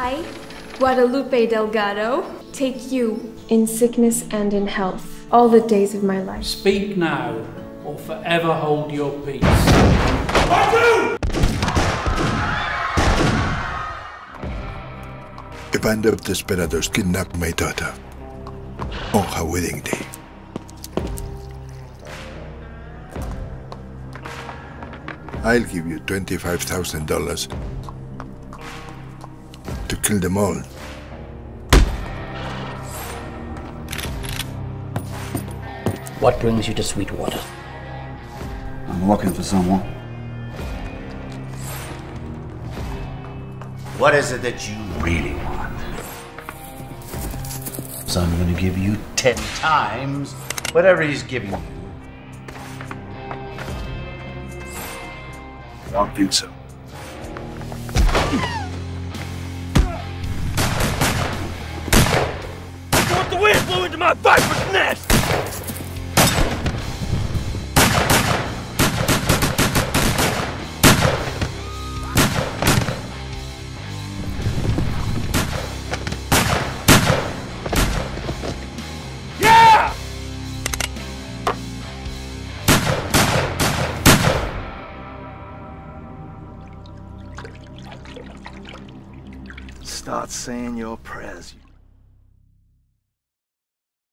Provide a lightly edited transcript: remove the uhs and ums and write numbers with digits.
I, Guadalupe Delgado, take you in sickness and in health all the days of my life. Speak now, or forever hold your peace. A band of desperados kidnapped my daughter on her wedding day. I'll give you $25,000 to kill them all. What brings you to Sweetwater? I'm looking for someone. What is it that you really want? So I'm going to give you 10 times whatever he's giving you. I don't think so. What the wind blew into my viper's nest! Start saying your prayers.